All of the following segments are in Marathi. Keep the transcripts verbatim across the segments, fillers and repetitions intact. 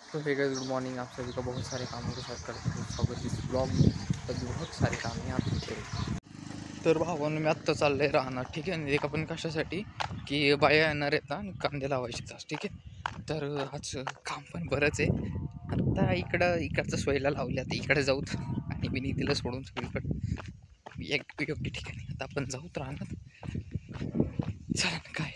तो हे गाइस, गुड मॉर्निंग। आप सभी का बहुत सारे कामों के साथ करते हैं स्वागत इस ब्लॉग में। तर बहुत सारे काम आहे आपल्याकडे. तर भावानं मी आत्ता चाललंय राहणार, ठीक आहे. एक आपण कशासाठी की बाया येणार आहेत ना, कांदे लावायचे तास, ठीक आहे. तर आज काम पण बरंच आहे. आता इकडं इकडचं सोयीला लावले, आता इकडे जाऊत आणि मी तिला सोडून सगळीकडं एक योग्य ठिकाणी आता आपण जाऊत राहणार. चला ना, काय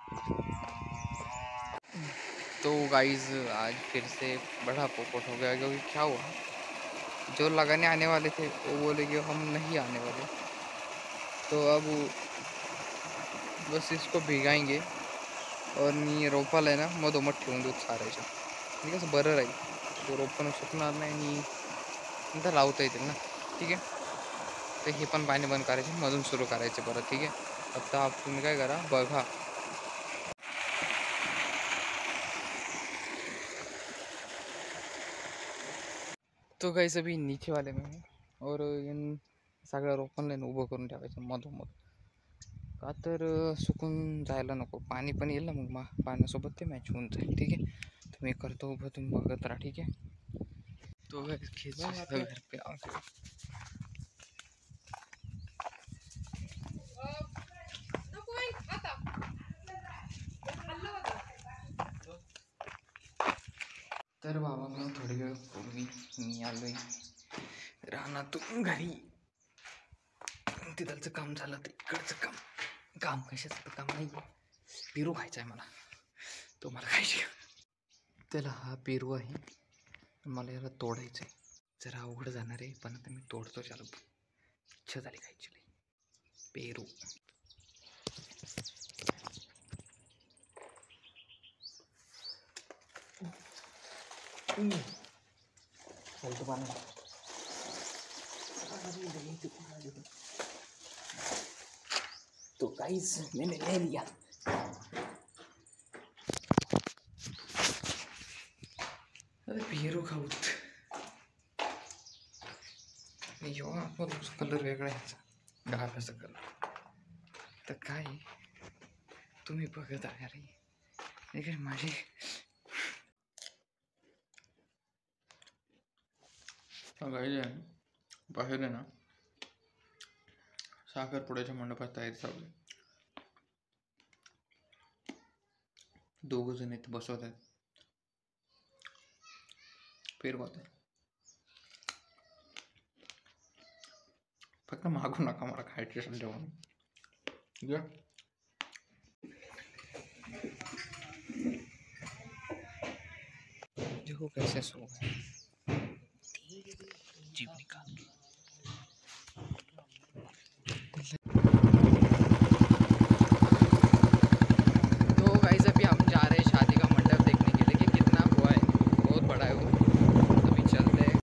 तो गाइस आज फिर से बड़ा पोपट हो गया, क्योंकि क्या हुआ, जो लगाने आने वाले थे वो बोले कि हम नहीं आने वाले. तो अब बस इसको भिगाएंगे और नी रोपाला आहे ना मधोमध ठेवून देऊ सारायच्या, म्हणजे कसं बरं राहील. तो रोप पण सुकणार नाही आणि नंतर लावता येतील ना, ठीक आहे. तर हे पण पाणी बंद करायचे, मधून सुरू करायचे परत, ठीक आहे. आता आप तुम्ही काय करा बघा. तो गाइस अभी नीचे वाले में है और इन सगळ्या रोपांना उभं करून ठेवायचं मधोमध, का तर सुकून जायला नको. पाणी पण येईल ना, मग मा पाण्यासोबत ते मॅच होऊन जाईल, ठीक आहे. तर मी करतो उभं, तुम्ही बघत राहा, ठीक आहे. तो खींच घर पे आ गया. तर बाबा मग थोडी वेळ पूर्वी मी आलोय रानातून घरी. तिथलचं काम झालं तर इकडचं काम काम कशाचं काम नाही, पेरू खायचा आहे मला. तो मला खायची, त्याला हा पेरू आहे, मला याला तोडायचं आहे. जरा अवघड जाणार आहे, पण आता मी तोडतो. त्याला इच्छा झाली खायची पेरू. तो गाइस मैंने ले लिया. अरे पेरू खाऊत कलर वेगळा आहे, डाळाचा कलर. तर काय तुम्ही बघत आहे रे, काय माझी गाई आहे बाहेर आहे ना, साखरपुड्याच्या मंडपात तयारी चालू आहे. दोघ जण इथे बसवत आहेत, पेरवत आहे. फक्त मागू नका, मला खायचे असेल जेवण. देखो कैसे सो गए, जीव निकाल के. तो गाइस अभी हम जा रहे हैं शादी का मंडप देखने के लिए कि कितना हुआ है, बहुत बड़ा है वो. अभी चलते हैं.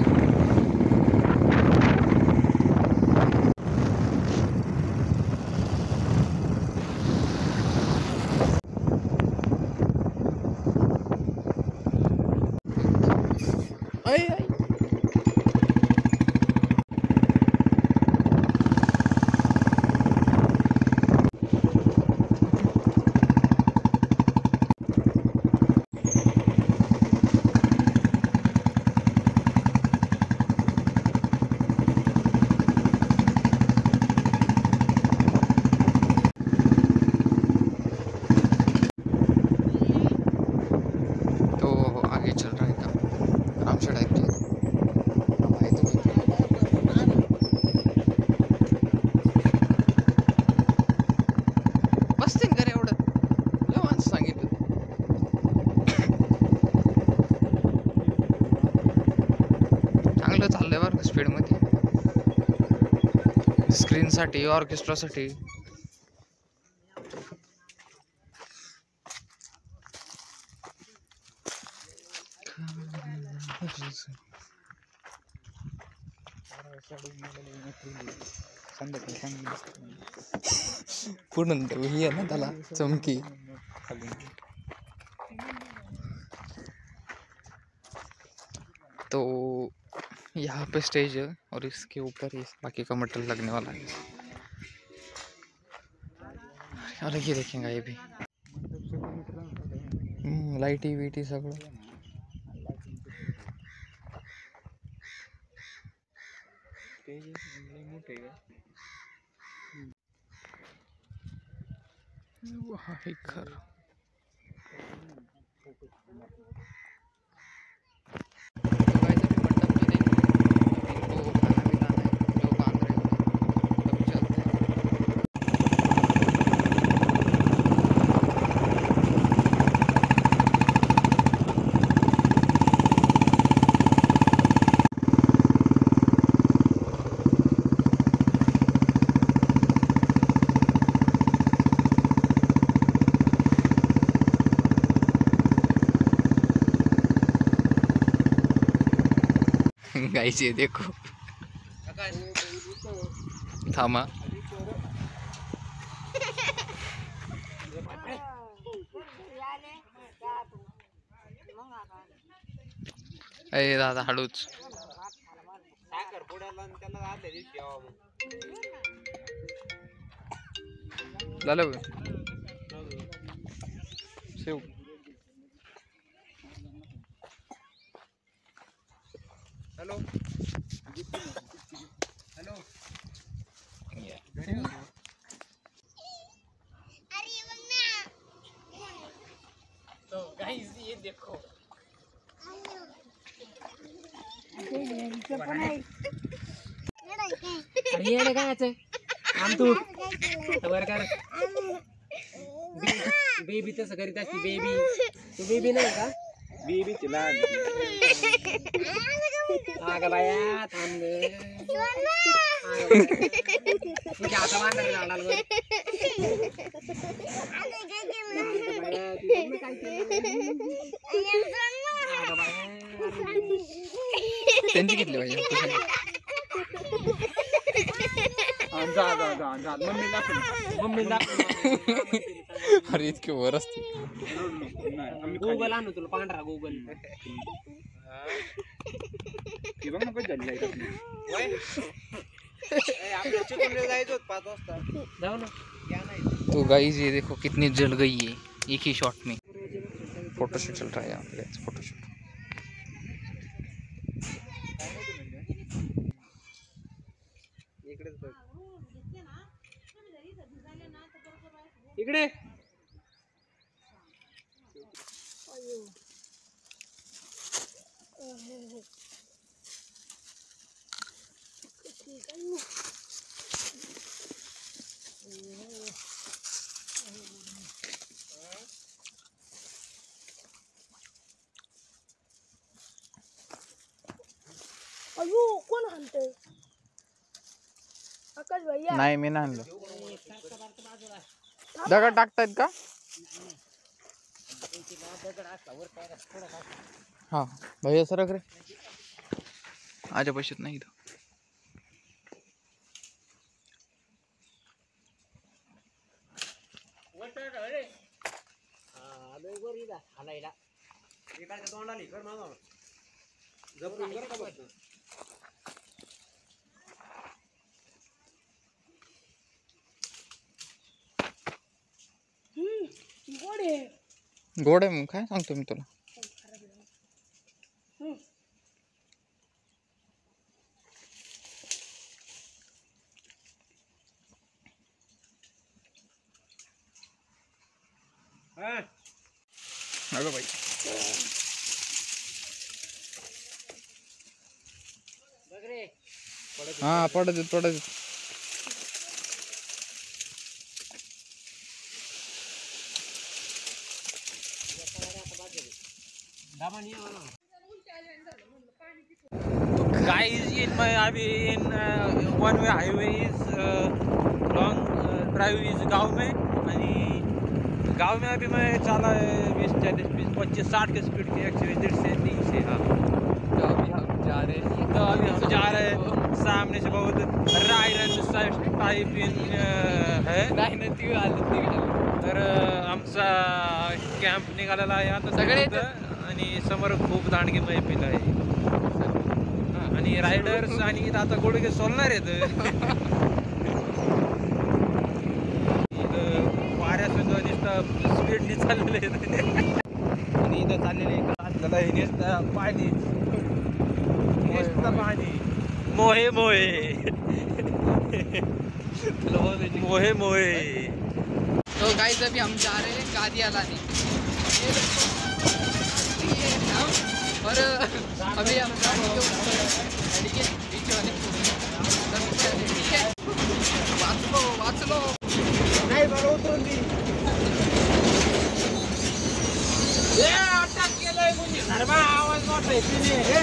आई आई चाललंय बरं स्पीडमध्ये, स्क्रीनसाठी ऑर्केस्ट्रासाठी. पूर्ण ही आहे ना त्याला चमकी. तो यहाँ पे स्टेज है और इसके ऊपर ही बाकी का मटेरियल लगने वाला है. और ये देखेंगे ये भी लाइटी वीटी सगळं. मोठे आहे खरं. गाइस ये देखो थामा अरे दादा हळूच झालं शेव हेलो हेलो तो गाइस ये देखो येडे काय आम तू वर कर बेबी तसं करीत असती बेबी तू बेबी नाही का बेबी तिला आग बाया थांब तुझ्या आता मांडर लाडाल त्यांची घेतली पाहिजे जा जा जा जा मम्मी दाखव मम्मी दाखव अरे इतके वर असते गुगल आणू तुला पांढरा गुगल बघ ना कधी झाली जाऊ ना तो गाइस ये देखो कितनी जल गई है एक ही शॉट में. फोटोशूट चल रहा है यहाँ पे फोटोशूट. इकडे अयो कोण हाणतंय आकाश भैया नाही मी नाही आणलं. दगड टाकतायत का हा भैया सरक रे आजा पैशात नाही इथं. गोड आहे मग काय सांगतो मी तुला. अगं बाई हा पडत पडत Guys, in my अभी in uh, one way highway is uh, long uh, drive is गाँव में आणि गाँव में अभी मैं चला है बीस चालीस बीस पच्चीस साठ के स्पीड की एक्चुअली डेढ़ से तीन से हाँ. तो अभी हम जा रहे हैं तो अभी हम जा रहे हैं सामने से बहुत रायरन टाइप इन है नाही ना ती आलं ती आलं तर आमचा कॅम्प निघालेला आहे आता सगळे तिथं आणि समोर खूप दांडगी मैफिल आहे आणि रायडर्स आणि इथं आता गुडघे सोलणार आहेत इथं वाऱ्यासुद्धा नुसतं स्पीडनी चाललेले आहेत आणि इथं चाललेले आपल्याला हे नुसतं पाणी नुसतं पाणी मोहे मोहे मोहे मोहे। तो गाइस अभी हम जा रहे हैं गादिया लाने और अभी हम गाड़ी के गाड़ी के पीछे वाले ठीक है वाच लो वाच लो नाही बरं उतरून दी ए अटक केलंय म्हणजे धर्मा आवाज मोठा आहे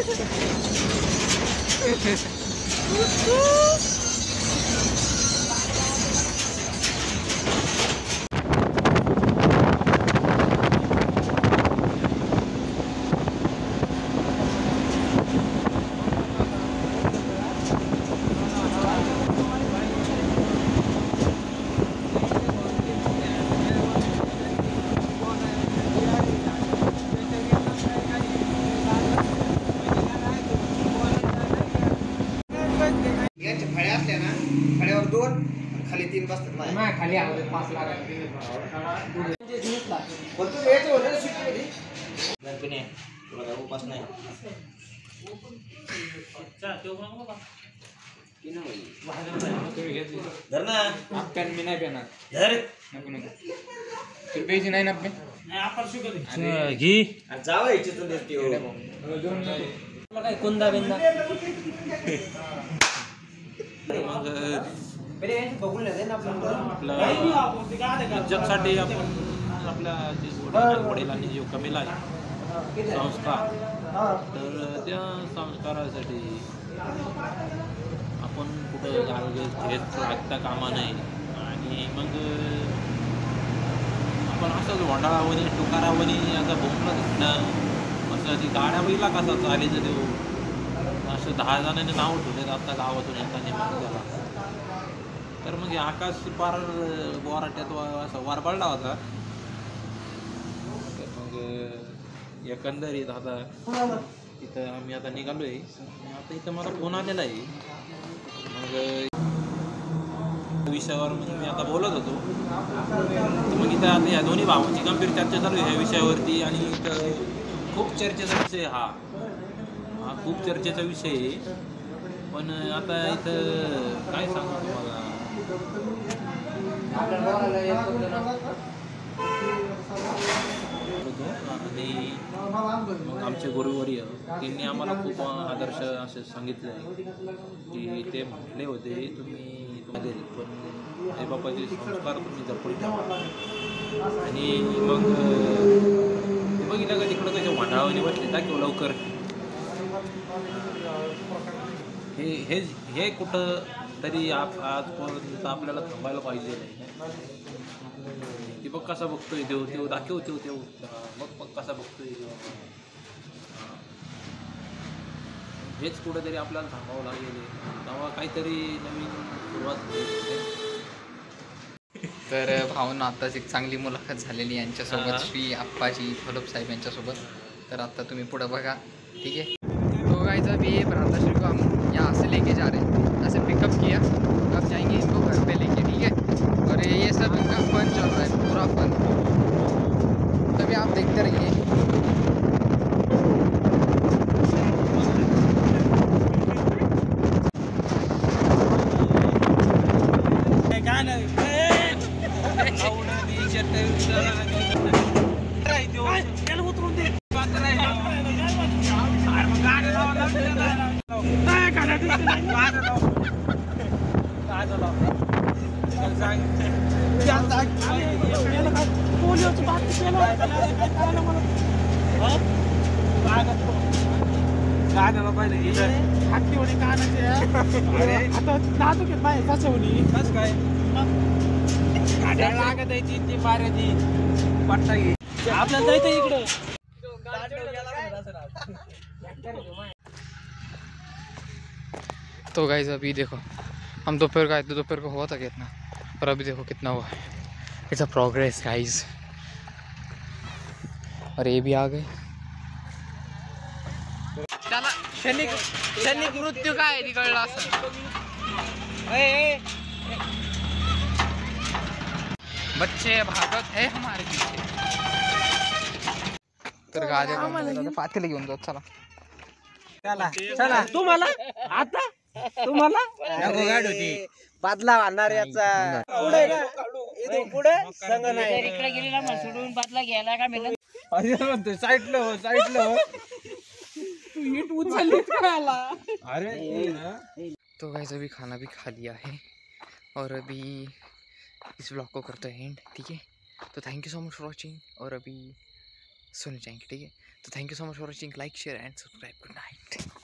फळ्या असल्या ना फळ्यावर दोन खाली तीन बसतात माझ्या खाली आले पाच लाख पण तू यायचं होतं ना सुट्टीमध्ये गणपती आहे तुला काय उपास नाही धर ना आपण मी नाही पेणार धर नको नको तुला पेजी नाही ना घी जावं इच्छितून देते काय कुंदा बिंदा मग इज्जतसाठी आपण आपल्या वडिलांनी जो कमीला आहे संस्कार तर त्या संस्कारासाठी आपण कुठं गालगेज घेत लागता कामा नाही आणि मग आपण असंच वंडाळावणी टुकारावणी आता बोंबलं घेतलं असं ती गाड्या बैला कसा चालीचं देऊ असं दहा जणांनी नाव ठेवलेत आता गावातून येताना मग त्याला तर मग आकाश पार बोराट्यात असा वारबाळला होता तर मग एकंदरीत आता इथं आम्ही आता निघालो आहे आता इथं मला फोन आलेला आहे मग विषयावर मग मी आता बोलत होतो तर मग इथं आता या दोन्ही भावांची गंभीर चर्चा चालू आहे ह्या विषयावरती आणि इथं खूप चर्चेचा विषय हा हा खूप चर्चेचा विषय आहे पण आता इथं काय सांगू तुम्हाला आणि मग आमचे गुरुवर्य त्यांनी आम्हाला खूप आदर्श असे सांगितले की ते म्हटले होते तुम्ही तुम्हाला पण आईबापाचे संस्कार तुम्ही जपून ठेवा आणि मग बघितलं का तिकडं त्याच्या वाटावणी बसले दाखव लवकर हे हे हे कुठं तरी आप आजपर्यंत आपल्याला थांबायला पाहिजे नाही ती बघ कसा बघतोय देव तेव दाखव तेव तेव मग मग कसा बघतोय हेच कुठंतरी आपल्याला थांबावं लागेल तेव्हा काहीतरी नवीन सुरुवात होईल तर भावना आत्ताच एक चांगली मुलाखत झालेली यांच्यासोबत श्री आप्पाजी फलोप साहेब यांच्यासोबत तर आता तुम्ही पुढे बघा ठीक है तो गाइस अभी ये भ्राताश्री को हम यहाँ से लेके जा रहे हैं ऐसे पिकअप किया अब जाएंगे इनको घर पे लेके ठीक है और ये सब इनका फन चल रहा है पूरा फन तभी आप देखते रहिए लागत आहे ती पाऱ्याची पट्टा घे आपल्याला जायचं इकडं तो गाइस अभी देखो हम दोपहर का आए थे दोपहर को हुआ था कितना और अभी देखो कितना हुआ है इट्स अ प्रोग्रेस गाइस और ये भी आ गए चला क्षणिक क्षणिक मृत्यू काय निकळला असं बच्चे भागत है हमारे पीछे तर गाड्या पातेले घेऊन जाऊ चला चला चला तुम्हाला आता तुम्हाला नको गाडी होती बादला आणणार याचा पुढे ना इथून पुढे संग नाही इकडे गेलेला मग सोडून बादला घ्यायला का मिळत अरे म्हणतोय साईडला हो साईडला हो तू इट उचलली खायला अरे तो गाइस अभी खाना भी खा लिया है और अभी इस ब्लॉग को करते हैं एंड, ठीक है। तो thank you so much for watching और अभी सोने जाएंगे, ठीक है। तो thank you so much for watching, like share and subscribe, good Knight.